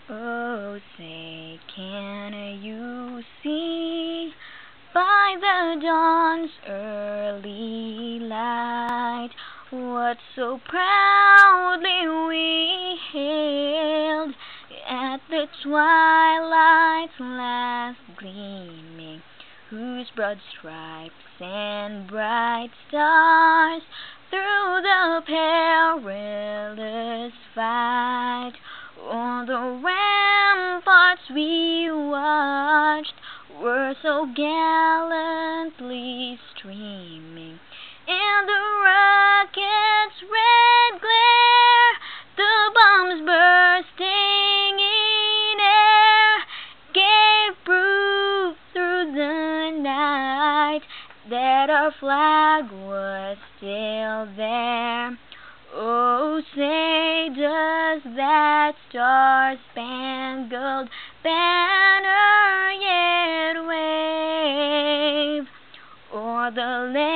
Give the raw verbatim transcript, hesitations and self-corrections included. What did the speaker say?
Oh, say, can you see by the dawn's early light what so proudly we hailed at the twilight's last gleaming, whose broad stripes and bright stars through the perilous fight o'er the ramparts we watched were so gallantly streaming. In the rocket's red glare, the bombs bursting in air gave proof through the night that our flag was still there. Oh, say, does that Star Spangled Banner yet wave o'er the land